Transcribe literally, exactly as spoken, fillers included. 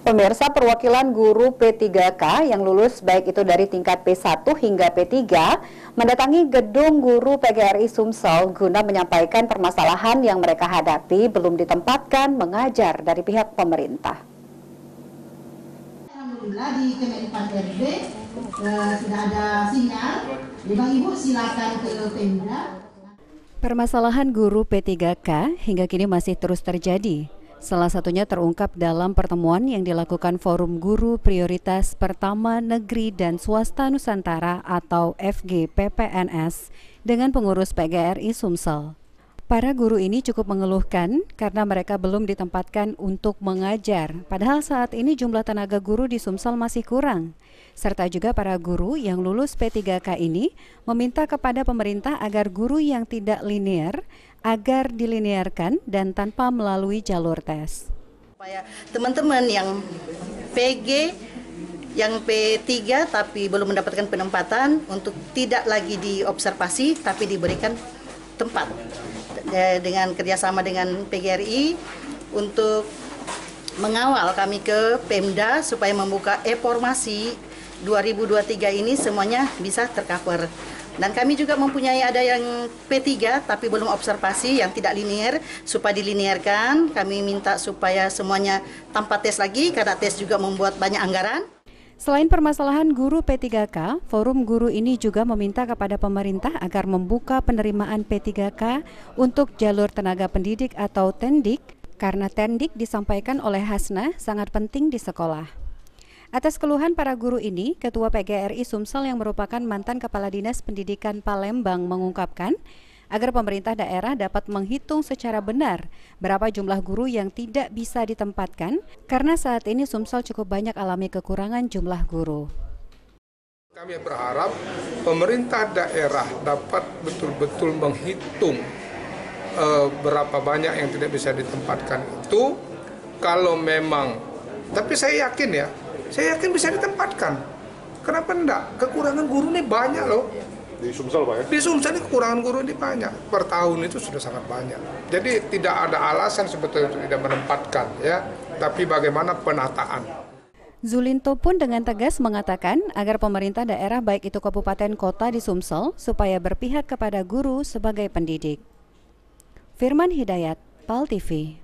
Pemirsa, perwakilan guru P tiga K yang lulus baik itu dari tingkat P satu hingga P tiga mendatangi gedung guru P G R I Sumsel guna menyampaikan permasalahan yang mereka hadapi belum ditempatkan mengajar dari pihak pemerintah. Alhamdulillah di Kemenpan R B eh, sudah ada sinyal. Bang Ibu silakan ke Pemda. Permasalahan guru P tiga K hingga kini masih terus terjadi. Salah satunya terungkap dalam pertemuan yang dilakukan Forum Guru Prioritas Pertama Negeri dan Swasta Nusantara atau F G P P N S dengan pengurus P G R I Sumsel. Para guru ini cukup mengeluhkan karena mereka belum ditempatkan untuk mengajar, padahal saat ini jumlah tenaga guru di Sumsel masih kurang. Serta juga para guru yang lulus P tiga K ini meminta kepada pemerintah agar guru yang tidak linear agar dilinearkan dan tanpa melalui jalur tes. Supaya teman-teman yang P G, yang P tiga tapi belum mendapatkan penempatan untuk tidak lagi diobservasi tapi diberikan tempat dengan kerjasama dengan P G R I untuk mengawal kami ke Pemda supaya membuka e-formasi dua ribu dua puluh tiga ini semuanya bisa tercover. Dan kami juga mempunyai ada yang P tiga tapi belum observasi yang tidak linear, supaya dilinearkan. Kami minta supaya semuanya tanpa tes lagi karena tes juga membuat banyak anggaran. Selain permasalahan guru P tiga K, Forum Guru ini juga meminta kepada pemerintah agar membuka penerimaan P tiga K untuk jalur tenaga pendidik atau Tendik, karena Tendik disampaikan oleh Hasna sangat penting di sekolah. Atas keluhan para guru ini, Ketua P G R I Sumsel yang merupakan mantan Kepala Dinas Pendidikan Palembang mengungkapkan agar pemerintah daerah dapat menghitung secara benar berapa jumlah guru yang tidak bisa ditempatkan karena saat ini Sumsel cukup banyak alami kekurangan jumlah guru. Kami berharap pemerintah daerah dapat betul-betul menghitung uh, berapa banyak yang tidak bisa ditempatkan itu. Kalau memang, tapi saya yakin ya, saya yakin bisa ditempatkan. Kenapa enggak? Kekurangan guru ini banyak loh. Di Sumsel Pak ya? Di Sumsel ini kekurangan guru ini banyak. Per tahun itu sudah sangat banyak. Jadi tidak ada alasan sebetulnya untuk tidak menempatkan ya. Tapi bagaimana penataan. Zulinto pun dengan tegas mengatakan agar pemerintah daerah baik itu kabupaten kota di Sumsel supaya berpihak kepada guru sebagai pendidik. Firman Hidayat, Pal T V.